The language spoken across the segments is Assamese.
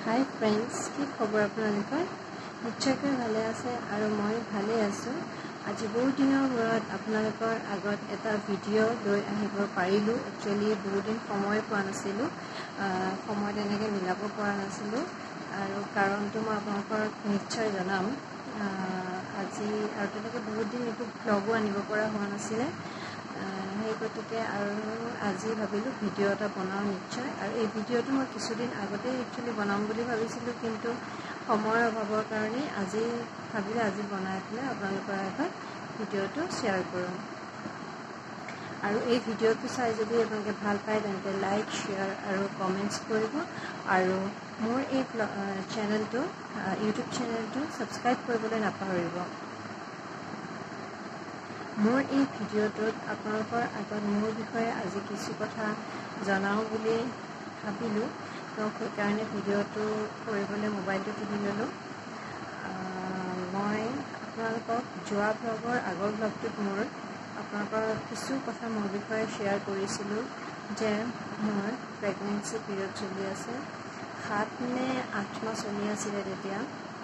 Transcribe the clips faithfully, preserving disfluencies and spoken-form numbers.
हाय फ्रेंड्स की खबर आपलोकर निश्चयকৈ ভালে আছে আৰু মই ভালে আছো। আজি বহুত দিনৰ মূৰত আপোনালোকৰ আগত এটা ভিডিঅ' লৈ আহিব পাৰিলো। একচুয়ালি বহুত দিন সময় পোৱা নাছিলো, সময় তেনেকৈ মিলাব পৰা নাছিলো আৰু কাৰণটো মই আপোনালোকৰ নিশ্চয় জনাম। আজি আৰু তেনেকৈ বহুত দিন এইটো ব্লগো আনিব পৰা হোৱা নাছিলে, সেই গতিকে আৰু আজি ভাবিলোঁ ভিডিঅ' এটা বনাওঁ নিশ্চয়। আৰু এই ভিডিঅ'টো মই কিছুদিন আগতে একচুৱেলি বনাম বুলি ভাবিছিলোঁ, কিন্তু সময়ৰ অভাৱৰ কাৰণে আজি ভাবিলোঁ আজি বনাই পেলাই আপোনালোকৰ আগত ভিডিঅ'টো শ্বেয়াৰ কৰোঁ। আৰু এই ভিডিঅ'টো চাই যদি আপোনালোকে ভাল পায় তেন্তে লাইক শ্বেয়াৰ আৰু কমেণ্টছ কৰিব আৰু মোৰ এই চেনেলটো ইউটিউব চেনেলটো ছাবস্ক্ৰাইব কৰিবলৈ নাপাহৰিব। মোৰ এই ভিডিঅ'টোত আপোনালোকৰ আগত মোৰ বিষয়ে আজি কিছু কথা জনাওঁ বুলি ভাবিলোঁ, তো সেইকাৰণে ভিডিঅ'টো কৰিবলৈ মোবাইলটো তুলি ল'লোঁ। মই আপোনালোকক যোৱা ব্লগৰ আগৰ ব্লগটোত মোৰ আপোনালোকৰ কিছু কথা মোৰ বিষয়ে শ্বেয়াৰ কৰিছিলোঁ যে মোৰ প্ৰেগনেঞ্চি পিৰিয়ড চলি আছে, সাত নে আঠ মাহ চলি আছিলে তেতিয়া।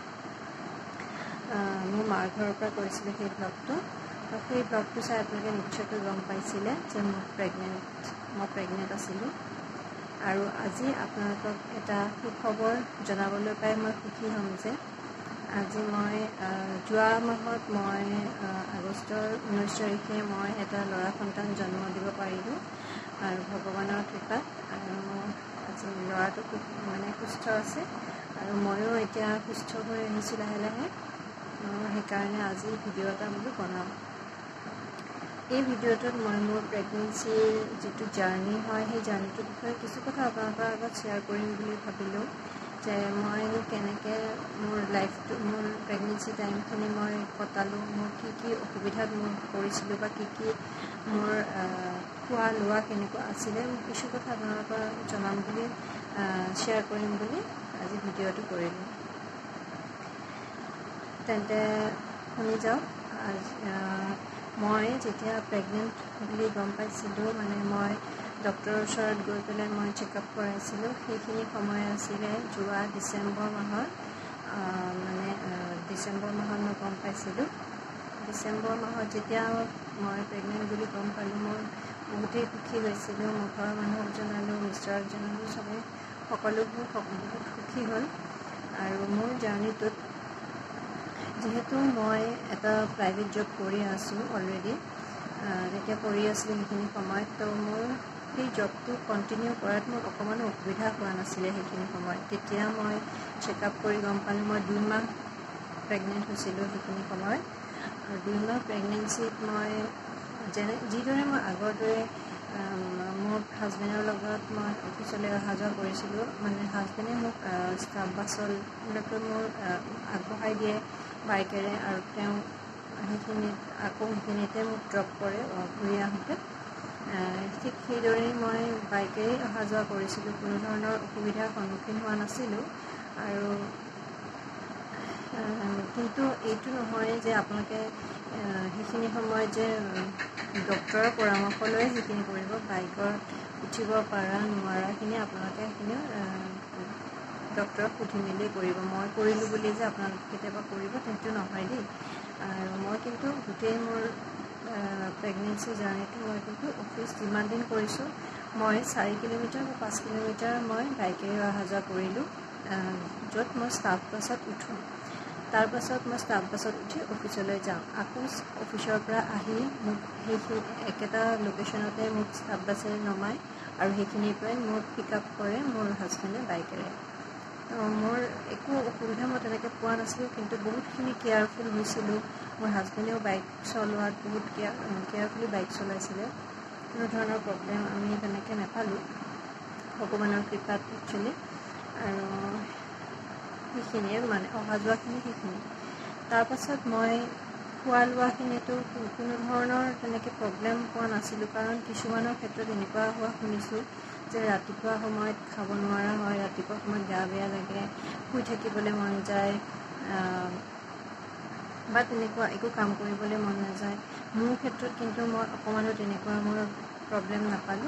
মোৰ মাৰ ঘৰৰ পৰা কৰিছিলোঁ সেই ব্লগটো। তো সেই ব্লগটো চাই আপোনালোকে নিশ্চয়কৈ গম পাইছিলে যে মই প্ৰেগনেণ্ট মই প্ৰেগনেণ্ট আছিলোঁ। আৰু আজি আপোনালোকক এটা সুখবৰ জনাবলৈ পাই মই সুখী হ'ম যে আজি মই যোৱা মাহত মই আগষ্টৰ ঊনৈছ তাৰিখে মই এটা ল'ৰা সন্তান জন্ম দিব পাৰিলোঁ আৰু ভগৱানৰ কৃপাত। আৰু আজি ল'ৰাটো খুব মানে সুস্থ আছে আৰু ময়ো এতিয়া সুস্থ হৈ আহিছোঁ লাহে লাহে। সেইকাৰণে আজি ভিডিঅ' এটা বোলো বনাওঁ। এই ভিডিঅ'টোত মই মোৰ প্ৰেগনেঞ্চিৰ যিটো জাৰ্ণি হয় সেই জাৰ্ণিটোৰ বিষয়ে কিছু কথা আপোনালোকৰ আগত শ্বেয়াৰ কৰিম বুলি ভাবিলোঁ, যে মই কেনেকৈ মোৰ লাইফটো মোৰ প্ৰেগনেঞ্চি টাইমখিনি মই কটালোঁ, মোৰ কি কি অসুবিধাত মই পৰিছিলোঁ বা কি কি মোৰ খোৱা লোৱা কেনেকুৱা আছিলে, কিছু কথা আপোনালোকৰ জনাম বুলি শ্বেয়াৰ কৰিম বুলি আজি ভিডিঅ'টো কৰিলোঁ। তেন্তে শুনি যাওক। মই যেতিয়া প্ৰেগনেণ্ট বুলি গম পাইছিলোঁ, মানে মই ডক্টৰৰ ওচৰত গৈ পেলাই মই চেকআপ কৰাইছিলোঁ, সেইখিনি সময় আছিলে যোৱা ডিচেম্বৰ মাহত। মানে ডিচেম্বৰ মাহত মই গম পাইছিলোঁ। ডিচেম্বৰ মাহত যেতিয়া মই প্ৰেগনেণ্ট বুলি গম পালোঁ, মই বহুতেই সুখী হৈছিলোঁ। মোৰ ঘৰৰ মানুহক জনালোঁ, মিষ্টাৰক জনালোঁ, চবেই সকলোবোৰ বহুত সুখী হ'ল। আৰু মোৰ জাৰ্ণিটোত যিহেতু মই এটা প্ৰাইভেট জব কৰি আছোঁ অলৰেডি, তেতিয়া কৰি আছিলোঁ সেইখিনি সময়ত, তো মোৰ সেই জবটো কণ্টিনিউ কৰাত মোৰ অকণমানো অসুবিধা হোৱা নাছিলে সেইখিনি সময়ত। তেতিয়া মই চেকআপ কৰি গম পালোঁ মই দুই মাহ প্ৰেগনেণ্ট হৈছিলোঁ সেইখিনি সময়ত। আৰু দুই মাহ প্ৰেগনেঞ্চিত মই যেনে যিদৰে মই আগৰ দৰে মোৰ হাজবেণ্ডৰ লগত মই অফিচলৈ অহা যোৱা কৰিছিলোঁ, মানে হাজবেণ্ডে মোক ষ্টাফ বাছলৈকে মোৰ আগবঢ়াই দিয়ে বাইকেৰে, আৰু তেওঁ সেইখিনিত আকৌ সেইখিনিতে মোক ড্ৰপ কৰে ঘূৰি আহোঁতে। ঠিক সেইদৰেই মই বাইকেৰেই অহা যোৱা কৰিছিলোঁ, কোনো ধৰণৰ অসুবিধাৰ সন্মুখীন হোৱা নাছিলোঁ। আৰু কিন্তু এইটো নহয় যে আপোনালোকে সেইখিনি সময়ত যে ডক্টৰৰ পৰামৰ্শ লৈ সেইখিনি কৰিব। বাইকত উঠিব পাৰা নোৱাৰাখিনি আপোনালোকে সেইখিনি ডক্টৰক সুধি মেলি কৰিব। মই কৰিলোঁ বুলি যে আপোনালোকে কেতিয়াবা কৰিব সেইটো নহয় দেই। আৰু মই কিন্তু গোটেই মোৰ প্ৰেগনেঞ্চি জাৰ্ণিটো মই কিন্তু অফিচ যিমান দিন কৰিছোঁ, মই চাৰি কিলোমিটাৰ বা পাঁচ কিলোমিটাৰ মই বাইকেৰে অহা যোৱা কৰিলোঁ, য'ত মই ষ্টাফ বাছত উঠোঁ। তাৰপাছত মই ষ্টাফ বাছত উঠি অফিচলৈ যাওঁ। আকৌ অফিচৰ পৰা আহি মোক সেইখিনি একেটা লোকেশ্যনতে মোক ষ্টাফ বাছেৰে নমাই আৰু সেইখিনিৰ পৰাই মোক পিক আপ কৰে মোৰ হাজবেণ্ডে বাইকেৰে। তো মোৰ একো অসুবিধা মই তেনেকৈ পোৱা নাছিলোঁ, কিন্তু বহুতখিনি কেয়াৰফুল হৈছিলোঁ। মোৰ হাজবেণ্ডেও বাইক চলোৱাত বহুত কেয়াৰ কেয়াৰফুলি বাইক চলাইছিলে, কোনো ধৰণৰ প্ৰব্লেম আমি তেনেকৈ নাপালোঁ ভগৱানৰ কৃপাত একচুৱেলি। আৰু সেইখিনিয়ে মানে অহা যোৱাখিনি সেইখিনি। তাৰপাছত মই খোৱা লোৱাখিনিতো কোনো ধৰণৰ তেনেকৈ প্ৰব্লেম পোৱা নাছিলোঁ, কাৰণ কিছুমানৰ ক্ষেত্ৰত এনেকুৱা হোৱা শুনিছোঁ যে ৰাতিপুৱা সময়ত খাব নোৱাৰা হয়, ৰাতিপুৱা সময়ত গা বেয়া লাগে, শুই থাকিবলৈ মন যায় বা তেনেকুৱা একো কাম কৰিবলৈ মন নাযায়। মোৰ ক্ষেত্ৰত কিন্তু মই অকণমানো তেনেকুৱা মোৰ প্ৰব্লেম নাপালোঁ।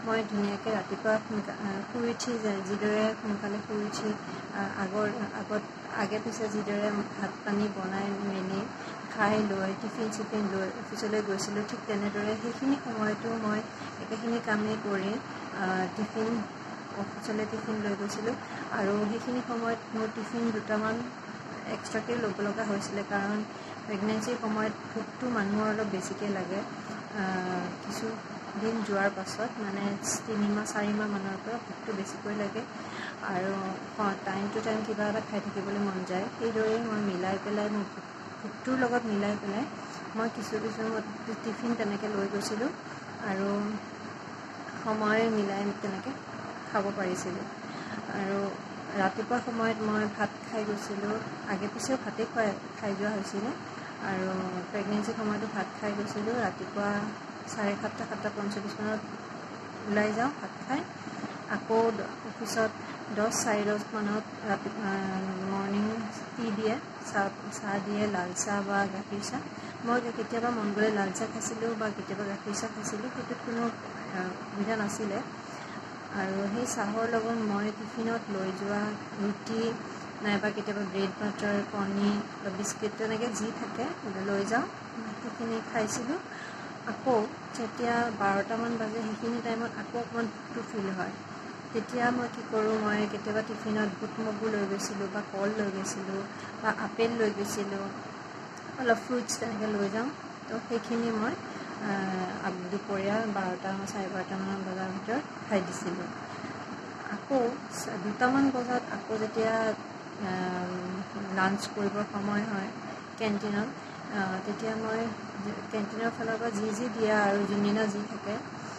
মই ধুনীয়াকৈ ৰাতিপুৱা সোনকালে শুই উঠি যিদৰে সোনকালে শুই উঠি আগৰ আগত আগে পিছে যিদৰে ভাত পানী বনাই মেলি খাই লৈ টিফিন চিফিন লৈ অফিচলৈ গৈছিলোঁ, ঠিক তেনেদৰে সেইখিনি সময়তো মই একেখিনি কামেই কৰি টিফিন অফিচলৈ টিফিন লৈ গৈছিলোঁ। আৰু সেইখিনি সময়ত মোৰ টিফিন দুটামান এক্সট্ৰাকৈ ল'ব লগা হৈছিলে, কাৰণ প্ৰেগনেঞ্চিৰ সময়ত ভোকটো মানুহৰ অলপ বেছিকৈ লাগে। কিছুদিন যোৱাৰ পাছত মানে তিনিমাহ চাৰিমাহ মানৰ পৰা ভোকটো বেছিকৈ লাগে আৰু টাইম টু টাইম কিবা এটা খাই থাকিবলৈ মন যায়। সেইদৰেই মই মিলাই পেলাই মোৰ ভোকটোৰ লগত মিলাই পেলাই মই কিছু কিছু টিফিন তেনেকৈ লৈ গৈছিলোঁ আৰু সময় মিলাই তেনেকৈ খাব পাৰিছিলোঁ। আৰু ৰাতিপুৱা সময়ত মই ভাত খাই গৈছিলোঁ, আগে পিছেও ভাতেই খুৱাই খাই যোৱা হৈছিলে আৰু প্ৰেগনেঞ্চিৰ সময়তো ভাত খাই গৈছিলোঁ। ৰাতিপুৱা চাৰে সাতটা সাতটা পঞ্চল্লিছ মানত ওলাই যাওঁ ভাত খাই, আকৌ অফিচত দহ চাৰে দহ মানত ৰাতিপুৱা মৰ্ণিং টি দিয়ে, চাহ চাহ দিয়ে, লাল চাহ বা গাখীৰ চাহ। মই কেতিয়াবা মন গ'লে লাল চাহ খাইছিলোঁ বা কেতিয়াবা গাখীৰ চাহ খাইছিলোঁ, সেইটোত কোনো অসুবিধা নাছিলে। আৰু সেই চাহৰ লগত মই টিফিনত লৈ যোৱা ৰুটি নাইবা কেতিয়াবা ব্ৰেড বাটাৰ, কণী বা বিস্কুট তেনেকৈ যি থাকে লৈ যাওঁ, সেইখিনি খাইছিলোঁ। আকৌ যেতিয়া বাৰটামান বাজে সেইখিনি টাইমত আকৌ অকণমান ভোকটো ফিল হয়, তেতিয়া মই কি কৰোঁ, মই কেতিয়াবা টিফিনত বুট মগু লৈ গৈছিলোঁ বা কল লৈ গৈছিলোঁ বা আপেল লৈ গৈছিলোঁ, অলপ ফ্ৰুটছ তেনেকৈ লৈ যাওঁ। তো সেইখিনি মই দুপৰীয়া বাৰটা চাৰে বাৰটামান বজাৰ ভিতৰত খাই দিছিলোঁ। আকৌ দুটামান বজাত আকৌ যেতিয়া লাঞ্চ কৰিবৰ সময় হয় কেণ্টিনত, তেতিয়া মই কেণ্টিনৰ ফালৰ পৰা যি যি দিয়া আৰু যোনদিনা যি থাকে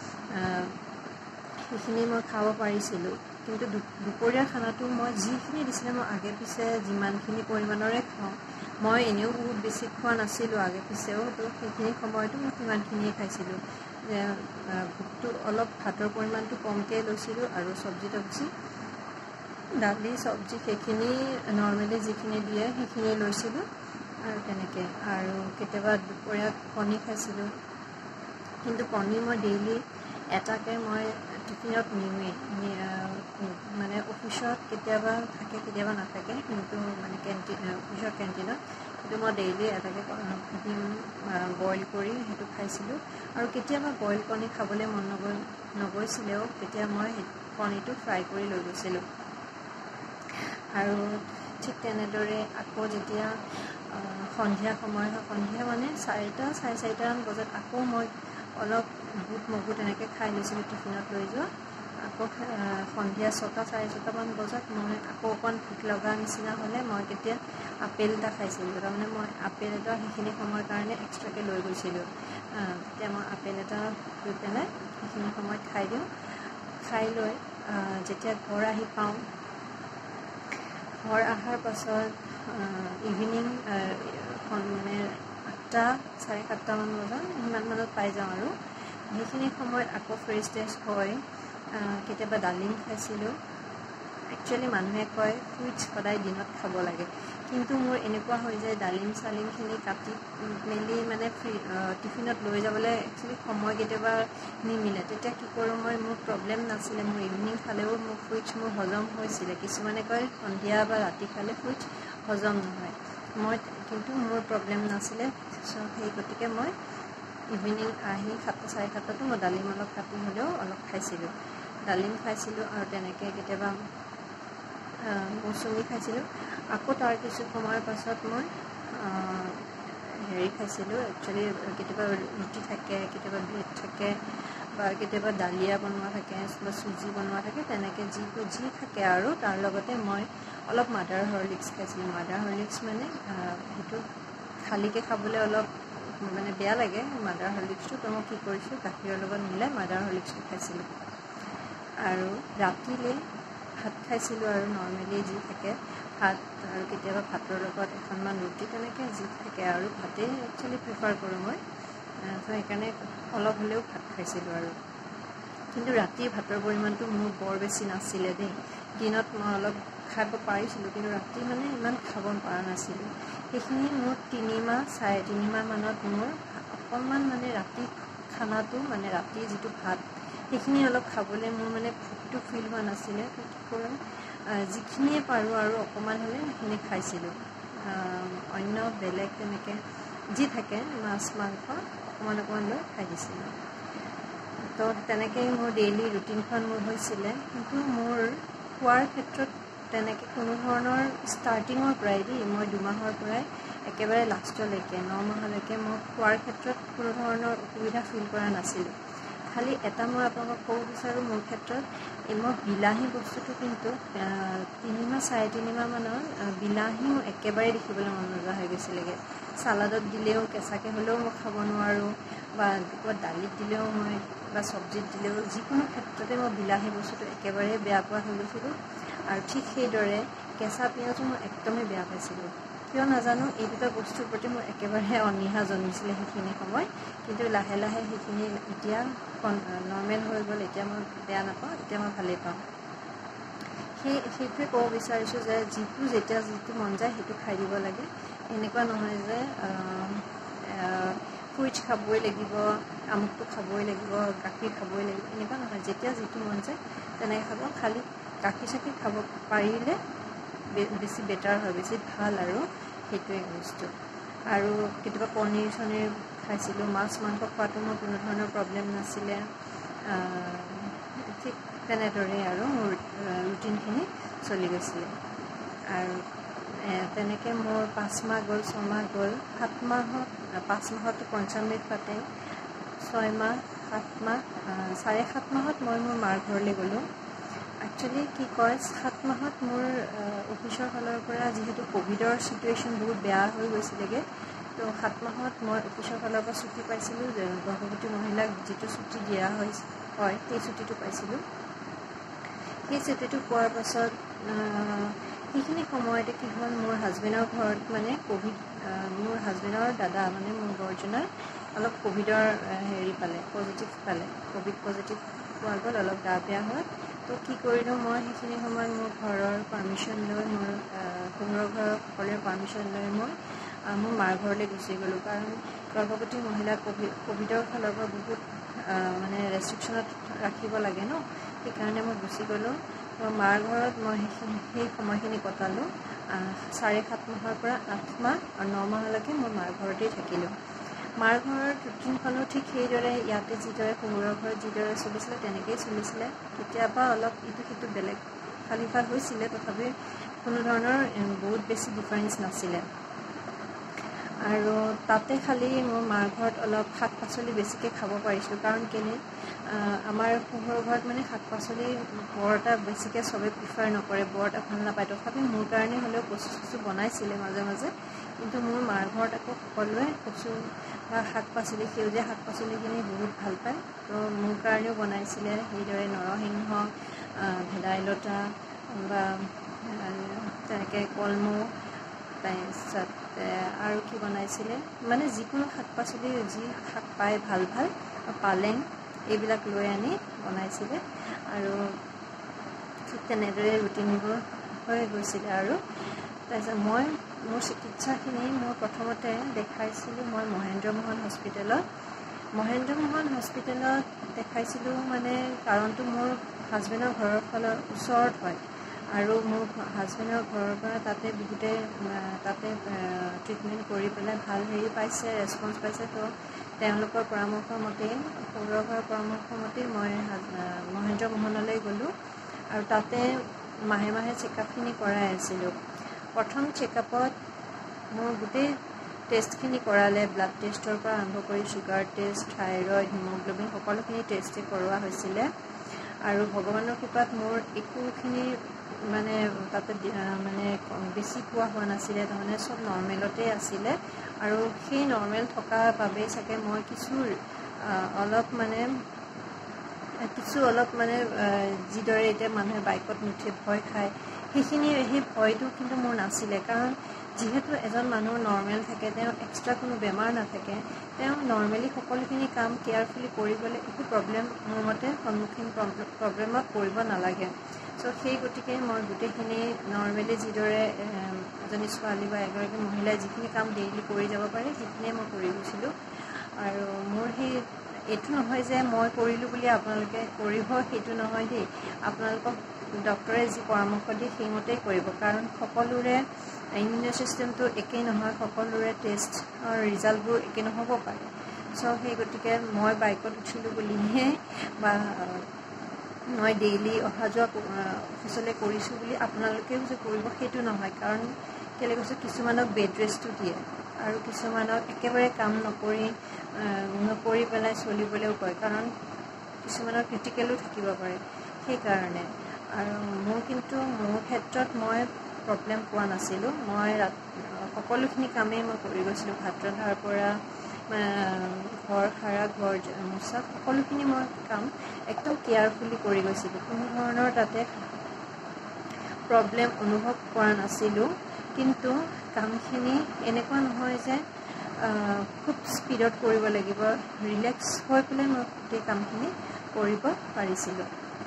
সেইখিনি মই খাব পাৰিছিলোঁ। কিন্তু দুপৰীয়া খানাটো মই যিখিনি দিছিলে মই আগে পিছে যিমানখিনি পৰিমাণৰে খাওঁ, মই এনেও বহুত বেছি খোৱা নাছিলোঁ আগে পিছেও, তো সেইখিনি সময়তো মই সিমানখিনিয়ে খাইছিলোঁ। ভোকটো অলপ ভাতৰ পৰিমাণটো কমকৈ লৈছিলোঁ আৰু চব্জি তব্জি দালি চব্জি সেইখিনি নৰ্মেলি যিখিনি দিয়ে সেইখিনি লৈছিলোঁ আৰু তেনেকৈ। আৰু কেতিয়াবা দুপৰীয়া কণী খাইছিলোঁ, কিন্তু কণী মই ডেইলি এটাকৈ মই টিফিনত নিওঁৱেই, মানে অফিচত কেতিয়াবা থাকে কেতিয়াবা নাথাকে, কিন্তু মানে কেণ্টিন অফিচৰ কেণ্টিনত সেইটো মই ডেইলি এটাকৈ ডিম বইল কৰি সেইটো খাইছিলোঁ। আৰু কেতিয়াবা বইল কণী খাবলৈ মন নগৈ নগৈছিলেও তেতিয়া মই কণীটো ফ্ৰাই কৰি লৈ গৈছিলোঁ। আৰু ঠিক তেনেদৰে আকৌ যেতিয়া সন্ধিয়া সময় হয়, সন্ধিয়া মানে চাৰিটা চাৰে চাৰিটামান বজাত আকৌ মই অলপ বুট মগু তেনেকৈ খাই লৈছিলোঁ টিফিনত লৈ যোৱা। আকৌ সন্ধিয়া ছটা চাৰে ছটামান বজাত মই আকৌ অকণমান ভোক লগা নিচিনা হ'লে মই তেতিয়া আপেল এটা খাইছিলোঁ। তাৰমানে মই আপেল এটা সেইখিনি সময়ৰ কাৰণে এক্সট্ৰাকৈ লৈ গৈছিলোঁ। তেতিয়া মই আপেল এটা লৈ পেলাই সেইখিনি সময়ত খাই দিওঁ। খাই লৈ যেতিয়া ঘৰ আহি পাওঁ, ঘৰ অহাৰ পাছত ইভিনিং মানে আঠটা চাৰে সাতটামান বজাত সিমান মানত পাই যাওঁ আৰু সেইখিনি সময়ত আকৌ ফ্ৰেছ ট্ৰেছ হয়। কেতিয়াবা ডালিম খাইছিলোঁ। একচুৱেলি মানুহে কয় ফ্ৰুটছ সদায় দিনত খাব লাগে, কিন্তু মোৰ এনেকুৱা হৈ যায় ডালিম চালিমখিনি কাটি মেলি মানে ফ্ৰী টিফিনত লৈ যাবলৈ একচুৱেলি সময় কেতিয়াবা নিমিলে। তেতিয়া কি কৰোঁ, মই মোৰ প্ৰব্লেম নাছিলে, মোৰ ইভিনিং খালেও মোৰ ফ্ৰুটছ মোৰ হজম হৈছিলে। কিছুমানে কয় সন্ধিয়া বা ৰাতি খালে ফ্ৰুটছ হজম নহয়, মই কিন্তু মোৰ প্ৰব্লেম নাছিলে। চ' সেই গতিকে মই ইভিনিং আহি সাতটা চাৰে সাতটাতো মই ডালিম অলপ কাটি হ'লেও অলপ খাইছিলোঁ, ডালিম খাইছিলোঁ আৰু তেনেকৈ কেতিয়াবা মৌচুমী খাইছিলোঁ। আকৌ তাৰ কিছু সময়ৰ পাছত মই হেৰি খাইছিলোঁ, একচুৱেলি কেতিয়াবা ৰুটি থাকে, কেতিয়াবা ব্ৰেড থাকে বা কেতিয়াবা দালিয়া বনোৱা থাকে বা চুজি বনোৱা থাকে, তেনেকৈ যি যি থাকে আৰু তাৰ লগতে মই অলপ মাডাৰ হৰলিক্স খাইছিলোঁ। মাডাৰ হৰলিক্স মানে সেইটো খালীকৈ খাবলৈ অলপ মানে বেয়া লাগে মাডাৰ হৰলিক্সটো, তো মই কি কৰিছোঁ গাখীৰৰ লগত মিলাই মাডাৰ হৰলিক্সটো খাইছিলোঁ। আৰু ৰাতিলৈ ভাত খাইছিলোঁ আৰু নৰ্মেলি যি থাকে ভাত, আৰু কেতিয়াবা ভাতৰ লগত এখনমান ৰুটি, তেনেকৈ যি থাকে আৰু ভাতেই একচুৱেলি প্ৰিফাৰ কৰোঁ মই, তো সেইকাৰণে অলপ হ'লেও ভাত খাইছিলোঁ। আৰু কিন্তু ৰাতিৰ ভাতৰ পৰিমাণটো মোৰ বৰ বেছি নাছিলে দেই। দিনত মই অলপ খাব পাৰিছিলোঁ, কিন্তু ৰাতি মানে ইমান খাব পৰা নাছিলোঁ। সেইখিনি মোৰ তিনিমাহ চাৰে তিনিমাহ মানত মোৰ অকণমান মানে ৰাতি খানাটো মানে ৰাতিৰ যিটো ভাত সেইখিনি অলপ খাবলৈ মোৰ মানে ভোকটো ফিল হোৱা নাছিলে। তো কি কৰোঁ, যিখিনিয়ে পাৰোঁ আৰু অকণমান হ'লে সেইখিনি খাইছিলোঁ। অন্য বেলেগ তেনেকৈ যি থাকে মাছ মাংস অকণমান অকণমান লৈ খাই দিছিলোঁ। তো তেনেকৈ মোৰ ডেইলি ৰুটিনখন মোৰ হৈছিলে। কিন্তু মোৰ খোৱাৰ ক্ষেত্ৰত তেনেকৈ কোনো ধৰণৰ ষ্টাৰ্টিঙৰ পৰাই দেই মই দুমাহৰ পৰাই একেবাৰে লাষ্টলৈকে ন মাহলৈকে মই খোৱাৰ ক্ষেত্ৰত কোনো ধৰণৰ অসুবিধা ফিল কৰা নাছিলোঁ। খালি এটা মই আপোনালোকক ক'ব বিচাৰোঁ, মোৰ ক্ষেত্ৰত এই মই বিলাহী বস্তুটো কিন্তু তিনিমাহ চাৰে তিনিমাহমানৰ বিলাহী মোৰ একেবাৰে দেখিবলৈ মন নোযোৱা হৈ গৈছিলেগৈ। চালাডত দিলেও কেঁচাকৈ হ'লেও মই খাব নোৱাৰোঁ, বা ক'ৰবাত দালিত দিলেও মই বা চব্জিত দিলেও যিকোনো ক্ষেত্ৰতে মই বিলাহী বস্তুটো একেবাৰে বেয়া পোৱা হৈ গৈছিলোঁ। আৰু ঠিক সেইদৰে কেঁচা পিঁয়াজো মই একদমেই বেয়া পাইছিলোঁ। কিয় নাজানো, এই দুটা বস্তুৰ প্ৰতি মোৰ একেবাৰে অনীহা জন্মিছিলে সেইখিনি সময়। কিন্তু লাহে লাহে সেইখিনি এতিয়া নৰ্মেল হৈ গ'ল। এতিয়া মই বেয়া নাপাওঁ, এতিয়া মই ভালেই পাওঁ। সেই সেইটোৱে ক'ব বিচাৰিছোঁ যে যিটো যেতিয়া যিটো মন যায় সেইটো খাই দিব লাগে। এনেকুৱা নহয় যে ফ্ৰুইটছ খাবই লাগিব, আমুকটো খাবই লাগিব, গাখীৰ খাবই লাগিব, এনেকুৱা নহয়। যেতিয়া যিটো মন যায় তেনেকৈ খাব। খালি গাখীৰ চাখীৰ খাব পাৰিলে বেছি বেটাৰ হয়, বেছি ভাল আৰু সেইটোৱে বস্তু। আৰু কেতিয়াবা পনীৰ চনীৰ খাইছিলোঁ। মাছ মাংস খোৱাটো মোৰ কোনো ধৰণৰ প্ৰব্লেম নাছিলে। ঠিক তেনেদৰেই আৰু মোৰ ৰুটিনখিনি চলি গৈছিলে। আৰু তেনেকৈ মোৰ পাঁচ মাহ গ'ল, ছমাহ গ'ল, সাত মাহত পাঁচ মাহতো পঞ্চামৃত পাতে, ছয় মাহ সাত মাহ চাৰে সাত মাহত মই মোৰ মাৰ ঘৰলৈ গ'লোঁ। একচুৱেলি কি কয়, সাত মাহত মোৰ অফিচৰ ফালৰ পৰা যিহেতু ক'ভিডৰ চিটুৱেশ্যন বহুত বেয়া হৈ গৈছিলেগৈ, তো সাত মাহত মই অফিচৰ ফালৰ পৰা ছুটী পাইছিলোঁ। গৰ্ভৱতী মহিলাক যিটো ছুটী দিয়া হয় হয় সেই ছুটীটো পাইছিলোঁ। সেই ছুটীটো পোৱাৰ পাছত সেইখিনি সময়তে কি হ'ল, মোৰ হাজবেণ্ডৰ ঘৰত মানে ক'ভিড, মোৰ হাজবেণ্ডৰ দাদা মানে মোৰ বৰজনাৰ অলপ ক'ভিডৰ হেৰি পালে, পজিটিভ পালে, ক'ভিড পজিটিভ পোৱা গ'ল, অলপ গা বেয়া হয়। তো কি কৰিলোঁ, মই সেইখিনি সময়ত মোৰ ঘৰৰ পাৰ্মিশ্যন লৈ, মোৰ শহুৰৰ ঘৰৰ সকলোৰে পাৰ্মিশ্যন লৈ মই মোৰ মাৰ ঘৰলৈ গুচি গ'লোঁ। কাৰণ গৰ্ভৱতী মহিলা ক'ভিড ক'ভিডৰ ফালৰ পৰা বহুত মানে ৰেষ্ট্ৰিকশ্যনত ৰাখিব লাগে ন, সেইকাৰণে মই গুচি গ'লোঁ। তো মাৰ ঘৰত মই সেইখিনি সেই সময়খিনি কটালোঁ। চাৰে সাত মাহৰ পৰা আঠ মাহ আৰু ন মাহলৈকে মই মাৰ ঘৰতেই থাকিলোঁ। মাৰ ঘৰৰ ৰুটিনখনো ঠিক সেইদৰে ইয়াতে যিদৰে শহুৰৰ ঘৰত যিদৰে চলিছিলে তেনেকেই চলিছিলে। কেতিয়াবা অলপ ইটো সিটো বেলেগ ইফাল সিফাল হৈছিলে, তথাপি কোনো ধৰণৰ বহুত বেছি ডিফাৰেঞ্চ নাছিলে। আৰু তাতে খালি মোৰ মাৰ ঘৰত অলপ শাক পাচলি বেছিকৈ খাব পাৰিছোঁ। কাৰণ কেলৈ, আমাৰ শহুৰৰ ঘৰত মানে শাক পাচলি বৰ এটা বেছিকৈ চবেই প্ৰিফাৰ নকৰে, বৰ এটা ভাল নাপায়। তথাপি মোৰ কাৰণে হ'লেও কচু চচু বনাইছিলে মাজে মাজে। কিন্তু মোৰ মাৰ ঘৰত আকৌ সকলোৱে কচু বা শাক পাচলি, সেউজীয়া শাক পাচলিখিনি বহুত ভাল পায়। তো মোৰ কাৰণেও বনাইছিলে সেইদৰে নৰসিংহ, ভেদাইলতা বা তেনেকৈ কলমৌ, তাৰপিছত আৰু কি বনাইছিলে, মানে যিকোনো শাক পাচলি যি শাক পায় ভাল ভাল, পালেং এইবিলাক লৈ আনি বনাইছিলে। আৰু ঠিক তেনেদৰে ৰুটিনবোৰ হৈ গৈছিলে। আৰু তাৰপিছত মই মোৰ চিকিৎসাখিনি মই প্ৰথমতে দেখাইছিলোঁ মই মহেন্দ্ৰ মোহন হস্পিটেলত। মহেন্দ্ৰ মোহন হস্পিটেলত দেখাইছিলোঁ মানে কাৰণটো মোৰ হাজবেণ্ডৰ ঘৰৰ ফালৰ ওচৰত হয়, আৰু মোৰ হাজবেণ্ডৰ ঘৰৰ পৰা তাতে বহুতে তাতে ট্ৰিটমেণ্ট কৰি পেলাই ভাল হেৰি পাইছে, ৰেচপঞ্চ পাইছে। তো তেওঁলোকৰ পৰামৰ্শ মতেই, শহুৰৰ ঘৰৰ পৰামৰ্শ মতেই মই মহেন্দ্ৰ মোহনলৈ গ'লোঁ। আৰু তাতে মাহে মাহে চেকআপখিনি কৰাই আছিলোঁ। প্ৰথম চেকআপত মোৰ গোটেই টেষ্টখিনি কৰালে, ব্লাড টেষ্টৰ পৰা আৰম্ভ কৰি ছুগাৰ টেষ্ট, থাইৰইড, হিমগ্ল'বিন সকলোখিনি টেষ্টেই কৰোৱা হৈছিলে। আৰু ভগৱানৰ কৃপাত মোৰ একোখিনি মানে তাতে মানে বেছি পোৱা হোৱা নাছিলে, তাৰমানে চব নৰ্মেলতেই আছিলে। আৰু সেই নৰ্মেল থকাৰ বাবেই চাগে মই কিছু অলপ মানে কিছু অলপ মানে যিদৰে এতিয়া মানুহে বাইকত নুঠে ভয় খায়, সেইখিনি সেই ভয়টো কিন্তু মোৰ নাছিলে। কাৰণ যিহেতু এজন মানুহ নৰ্মেল থাকে, তেওঁ এক্সট্ৰা কোনো বেমাৰ নাথাকে, তেওঁ নৰ্মেলি সকলোখিনি কাম কেয়াৰফুলি কৰি গ'লে একো প্ৰব্লেম মোৰ মতে সন্মুখীন প্ৰব্লেমত পৰিব নালাগে। চ' সেই গতিকে মই গোটেইখিনি নৰ্মেলি যিদৰে এজনী ছোৱালী বা এগৰাকী মহিলাই যিখিনি কাম ডেইলি কৰি যাব পাৰে সেইখিনিয়ে মই কৰি গৈছিলোঁ। আৰু মোৰ সেই এইটো নহয় যে মই কৰিলোঁ বুলি আপোনালোকে কৰিব, সেইটো নহয় দেই। আপোনালোকক ডক্টৰে যি পৰামৰ্শ দিয়ে সেইমতেই কৰিব, কাৰণ সকলোৰে ইমিউন চিষ্টেমটো একেই নহয়, সকলোৰে টেষ্টৰ ৰিজাল্টবোৰ একে নহ'ব পাৰে। চ' সেই গতিকে মই বাইকত উঠিলোঁ বুলিহে বা মই ডেইলি অহা যোৱা অফিচলৈ কৰিছোঁ বুলি আপোনালোকেও যে কৰিব সেইটো নহয়। কাৰণ কেলৈ কৈছোঁ, কিছুমানক বেড ৰেষ্টটো দিয়ে আৰু কিছুমানক একেবাৰে কাম নকৰি নকৰি পেলাই চলিবলৈও কয়, কাৰণ কিছুমানৰ ক্ৰিটিকেলো থাকিব পাৰে। সেইকাৰণে আৰু মোৰ কিন্তু মোৰ ক্ষেত্ৰত মই প্ৰব্লেম পোৱা নাছিলোঁ। মই সকলোখিনি কামেই মই কৰি গৈছিলোঁ, ভাত ৰন্ধাৰ পৰা ঘৰ সাৰা, ঘৰ মোচা, সকলোখিনি মই কাম একদম কেয়াৰফুলি কৰি গৈছিলোঁ। কোনো ধৰণৰ তাতে প্ৰব্লেম অনুভৱ কৰা নাছিলোঁ। কিন্তু কামখিনি এনেকুৱা নহয় যে খুব স্পীডত কৰিব লাগিব, ৰিলেক্স হৈ পেলাই মই গোটেই কামখিনি কৰিব পাৰিছিলোঁ।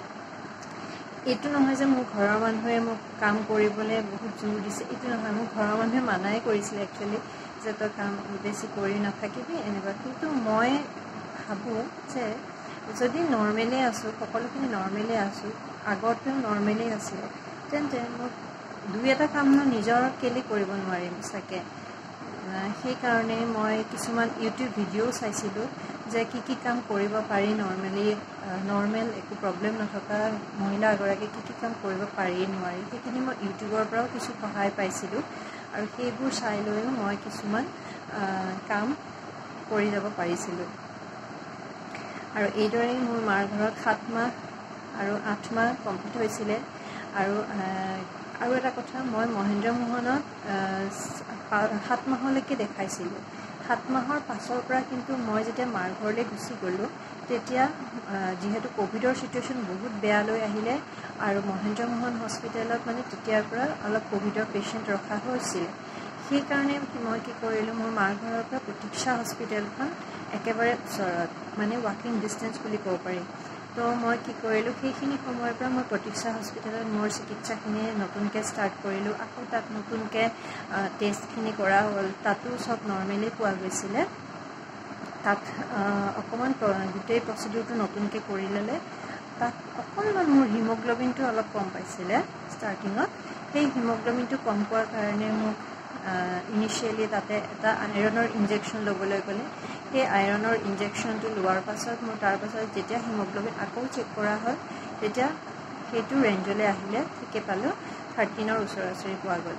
এইটো নহয় যে মোৰ ঘৰৰ মানুহে মোক কাম কৰিবলৈ বহুত জোৰ দিছে, এইটো নহয়। মোৰ ঘৰৰ মানুহে মানাই কৰিছিলে একচুৱেলি যে তই কাম বেছি কৰি নাথাকিবি এনেকুৱা। কিন্তু মই ভাবোঁ যে যদি নৰ্মেলি আছোঁ, সকলোখিনি নৰ্মেলি আছোঁ, আগতেও নৰ্মেলি আছিলে, তেন্তে মোক দুই এটা কাম ন নিজৰ কেলৈ কৰিব নোৱাৰিম চাগে। সেইকাৰণে মই কিছুমান ইউটিউব ভিডিঅ' চাইছিলোঁ যে কি কি কাম কৰিব পাৰি নৰ্মেলি, নৰ্মেল একো প্ৰব্লেম নথকা মহিলা এগৰাকী কি কি কাম কৰিব পাৰি নোৱাৰি, সেইখিনি মই ইউটিউবৰ পৰাও কিছু সহায় পাইছিলোঁ আৰু সেইবোৰ চাই লৈও মই কিছুমান কাম কৰি যাব পাৰিছিলোঁ। আৰু এইদৰেই মোৰ মাৰ ঘৰত সাত মাহ আৰু আঠ মাহ কমপ্লিট হৈছিলে। আৰু আৰু এটা কথা, মই মহেন্দ্ৰ মোহনত সাত মাহলৈকে দেখাইছিলোঁ। সাত মাহৰ পাছৰ পৰা কিন্তু মই যেতিয়া মাৰ ঘৰলৈ গুচি গ'লোঁ, তেতিয়া যিহেতু ক'ভিডৰ চিটুৱেশ্যন বহুত বেয়ালৈ আহিলে আৰু মহেন্দ্ৰ মোহন হস্পিটেলত মানে তেতিয়াৰ পৰা অলপ ক'ভিডৰ পেচেণ্ট ৰখা হৈছিলে। সেইকাৰণে মই কি কৰিলোঁ, মোৰ মাৰ ঘৰৰ পৰা প্ৰতীক্ষা হস্পিটেলখন একেবাৰে ওচৰত, মানে ৱাকিং ডিষ্টেঞ্চ বুলি ক'ব পাৰি। তো মই কি কৰিলোঁ, সেইখিনি সময়ৰ পৰা মই প্ৰতীক্ষা হস্পিটেলত মোৰ চিকিৎসাখিনি নতুনকৈ ষ্টাৰ্ট কৰিলোঁ। আকৌ তাত নতুনকৈ টেষ্টখিনি কৰা হ'ল, তাতো চব নৰ্মেলি পোৱা গৈছিলে। তাত অকণমান গোটেই প্ৰচিডিউৰটো নতুনকৈ কৰি ল'লে। তাত অকণমান মোৰ হিমগ্ল'বিনটো অলপ কম পাইছিলে ষ্টাৰ্টিঙত। সেই হিমগ্ল'বিনটো কম পোৱাৰ কাৰণে মোক ইনিচিয়েলি তাতে এটা আইৰণৰ ইনজেকশ্যন ল'বলৈ ক'লে। সেই আইৰণৰ ইনজেকশ্যনটো লোৱাৰ পাছত মোৰ তাৰপাছত যেতিয়া হিমগ্ল'বিন আকৌ চেক কৰা হ'ল, তেতিয়া সেইটো ৰেঞ্জলৈ আহিলে, ঠিকে পালোঁ, থাৰ্টিনৰ ওচৰা ওচৰি পোৱা গ'ল।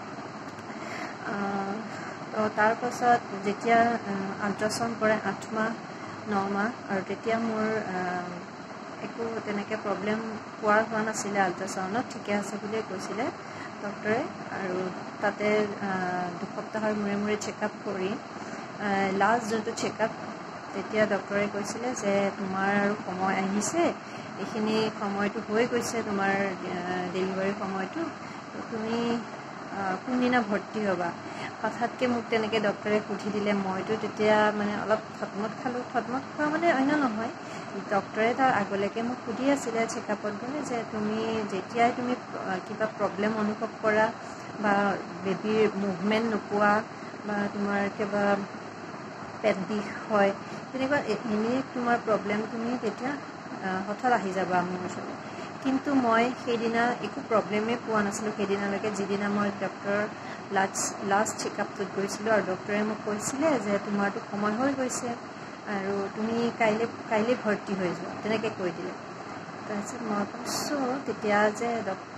তো তাৰপাছত যেতিয়া আল্ট্ৰাচাউণ্ড কৰে আঠ মাহ ন মাহ, আৰু তেতিয়া মোৰ একো তেনেকৈ প্ৰব্লেম পোৱা হোৱা নাছিলে। আল্ট্ৰাচাউণ্ডত ঠিকে আছে বুলিয়ে কৈছিলে ডক্টৰে। আৰু তাতে দুসপ্তাহৰ মূৰে মূৰে চেকআপ কৰি লাষ্ট যোনটো চেকআপ, তেতিয়া ডক্টৰে কৈছিলে যে তোমাৰ আৰু সময় আহিছে, এইখিনি সময়টো হৈ গৈছে তোমাৰ ডেলিভাৰীৰ সময়টো, তুমি কোনদিনা ভৰ্তি হ'বা। হঠাৎকৈ মোক তেনেকৈ ডক্টৰে সুধি দিলে। মইতো তেতিয়া মানে অলপ থতমত খালোঁ। থতমত খোৱা মানে অন্য নহয়, ডক্টৰে তাৰ আগলৈকে মোক সুধি আছিলে চেকআপত গ'লে যে তুমি যেতিয়াই তুমি কিবা প্ৰব্লেম অনুভৱ কৰা বা বেবীৰ মুভমেণ্ট নোপোৱা বা তোমাৰ কিবা পেট বিষ হয়, তেনেকুৱা এনি তোমাৰ প্ৰব্লেম, তুমি তেতিয়া হঠাৎ আহি যাবা মোৰ ওচৰলৈ। কিন্তু মই সেইদিনা একো প্ৰব্লেমেই পোৱা নাছিলোঁ সেইদিনালৈকে, যিদিনা মই ডক্টৰৰ লাষ্ট লাষ্ট চেকআপটোত গৈছিলোঁ। আৰু ডক্টৰে মোক কৈছিলে যে তোমাৰতো সময় হৈ গৈছে আৰু তুমি কাইলৈ কাইলৈ ভৰ্তি হৈ যোৱা, তেনেকৈ কৈ দিলে। তাৰপিছত মই কৈছোঁ তেতিয়া যে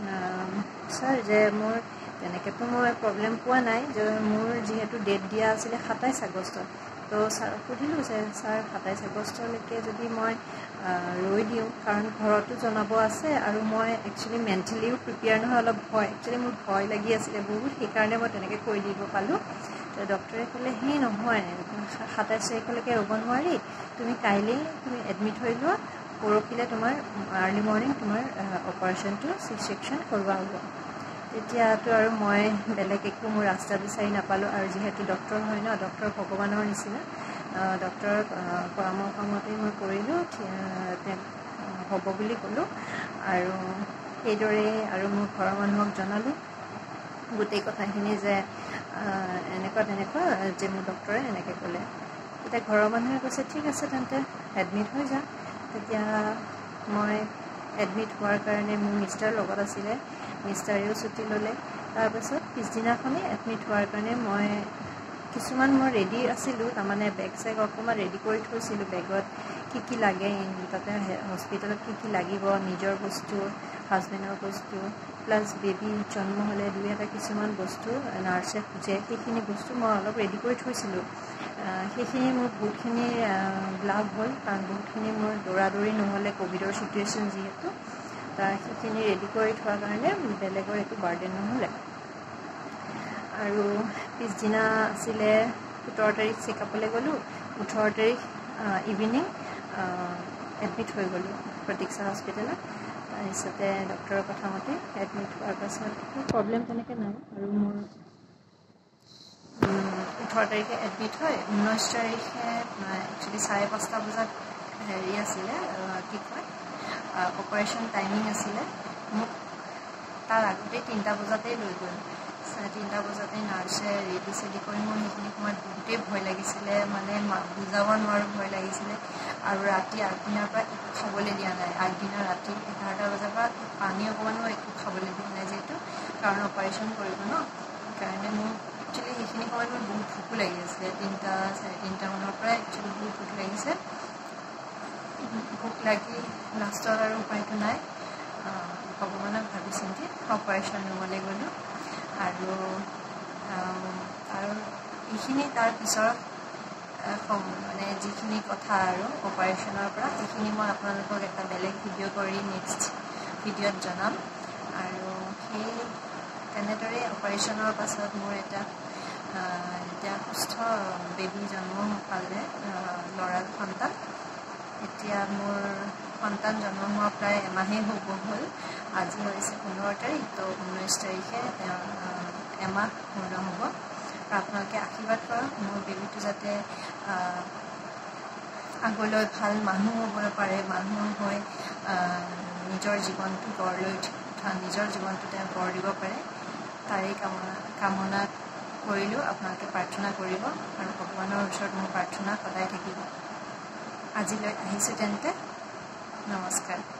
ছাৰ যে মোৰ তেনেকৈতো মই প্ৰব্লেম পোৱা নাই, যে মোৰ যিহেতু ডেট দিয়া আছিলে সাতাইছ আগষ্টত। তো ছাৰক সুধিলোঁ যে ছাৰ সাতাইছ আগষ্টলৈকে যদি মই ৰৈ দিওঁ, কাৰণ ঘৰতো জনাব আছে আৰু মই একচুৱেলি মেণ্টেলিও প্ৰিপেয়াৰ নহয়, অলপ ভয়, একচুৱেলি মোৰ ভয় লাগি আছিলে বহুত, সেইকাৰণে মই তেনেকৈ কৈ দিব পালোঁ। তো ডক্টৰে ক'লে সেই নহয়, সাতাইছ তাৰিখলৈকে ৰ'ব নোৱাৰি, তুমি কাইলৈ তুমি এডমিট হৈ লোৱা, পৰহিলৈ তোমাৰ আৰ্লি মৰ্ণিং তোমাৰ অপাৰেশ্যনটো চি ছেকশ্যন কৰোৱা হ'ব। তেতিয়াতো আৰু মই বেলেগ একো মোৰ ৰাস্তা বিচাৰি নাপালোঁ। আৰু যিহেতু ডক্টৰ হয় ন, ডক্টৰ ভগৱানৰ নিচিনা, ডক্টৰৰ পৰামৰ্শ মতেই মই কৰিলোঁ, হ'ব বুলি ক'লোঁ। আৰু সেইদৰেই আৰু মোৰ ঘৰৰ মানুহক জনালোঁ গোটেই কথাখিনি যে এনেকুৱা তেনেকুৱা যে মোৰ ডক্টৰে এনেকৈ ক'লে। তেতিয়া ঘৰৰ মানুহে কৈছে ঠিক আছে তেন্তে এডমিট হৈ যা। তেতিয়া মই এডমিট হোৱাৰ কাৰণে মোৰ মিষ্টাৰ লগত আছিলে, মিষ্টাৰেও ছুটি ল'লে। তাৰপাছত পিছদিনাখনেই এডমিট হোৱাৰ কাৰণে মই কিছুমান মই ৰেডি আছিলোঁ, তাৰমানে বেগ চেগ অকণমান ৰেডি কৰি থৈছিলোঁ, বেগত কি কি লাগে তাতে হস্পিটেলত কি কি লাগিব, নিজৰ বস্তু, হাজবেণ্ডৰ বস্তু, প্লাছ বেবী জন্ম হ'লে দুই এটা কিছুমান বস্তু নাৰ্ছে খোজে, সেইখিনি বস্তু মই অলপ ৰেডি কৰি থৈছিলোঁ। সেইখিনি মোৰ বহুতখিনি লাভ হ'ল, কাৰণ বহুতখিনি মোৰ দৌৰা দৌৰি নহ'লে ক'ভিডৰ চিটুৱেশ্যন যিহেতু, তাৰ সেইখিনি ৰেডি কৰি থোৱাৰ কাৰণে বেলেগৰ একো বাৰ্ডেন নহ'লে। আৰু পিছদিনা আছিলে সোতৰ তাৰিখ চেকআপলৈ গ'লোঁ, ওঠৰ তাৰিখ ইভিনিং এডমিট হৈ গ'লোঁ প্ৰতীক্ষা হস্পিটেলত। তাৰপিছতে ডক্টৰৰ কথা মতে এডমিট হোৱাৰ পাছত একো প্ৰব্লেম তেনেকৈ নাই। আৰু মোৰ ওঠৰ তাৰিখে এডমিট হয়, ঊনৈছ তাৰিখে একচুৱেলি চাৰে পাঁচটা বজাত হেৰি আছিলে, কি কয় অপাৰেশ্যন টাইমিং আছিলে। মোক তাৰ আগতেই তিনিটা বজাতেই লৈ গ'ল। চাৰে তিনিটা বজাতেই নাৰ্ছে ৰেডি চেডি কৰি, মোৰ সেইখিনি সময়ত বহুতেই ভয় লাগিছিলে, মানে বুজাব নোৱাৰোঁ ভয় লাগিছিলে। আৰু ৰাতি আগদিনাৰ পৰা একো খাবলৈ দিয়া নাই, আগদিনা ৰাতি এঘাৰটা বজাৰ পৰা পানী অকণমানো একো খাবলৈ দিয়া নাই, যিহেতু কাৰণ অপাৰেশ্যন কৰিব ন। সেইকাৰণে মোৰ একচুৱেলি সেইখিনি সময়ত মোৰ বহুত ভোকো লাগি আছিলে, তিনিটা চাৰে তিনিটামানৰ পৰাই একচুৱেলি বহুত ভোক লাগিছে। ভোক লাগি লাষ্টত আৰু উপায়টো নাই, ভগৱানক ভাবি চিন্তি অপাৰেশ্যন ৰুমলৈ গ'লোঁ। আৰু আৰু এইখিনি তাৰ পিছৰ মানে যিখিনি কথা আৰু অপাৰেশ্যনৰ পৰা, সেইখিনি মই আপোনালোকক এটা বেলেগ ভিডিঅ' কৰি নেক্সট ভিডিঅ'ত জনাম। আৰু সেই তেনেদৰে অপাৰেশ্যনৰ পাছত মোৰ এটা এতিয়া সুস্থ বেবী জন্ম পালে, ল'ৰা সন্তান। এতিয়া মোৰ সন্তান জন্ম হোৱা প্ৰায় এমাহেই হ'ব হ'ল, আজি হৈছে পোন্ধৰ তাৰিখ, তো ঊনৈছ তাৰিখে তেওঁ এমাহ পূৰ্ণ হ'ব। আপোনালোকে আশীৰ্বাদ কৰক মোৰ বেবীটো যাতে আগলৈ ভাল মানুহ হ'বলৈ পাৰে, মানুহ হৈ নিজৰ জীৱনটো গঢ় লৈ উঠা, নিজৰ জীৱনটো তেওঁ গঢ় দিব পাৰে, তাৰেই কামনা কামনা কৰিলোঁ। আপোনালোকে প্ৰাৰ্থনা কৰিব, আৰু ভগৱানৰ ওচৰত মোৰ প্ৰাৰ্থনা সদায় থাকিব। আজিলৈ আহিছোঁ তেন্তে, নমস্কাৰ।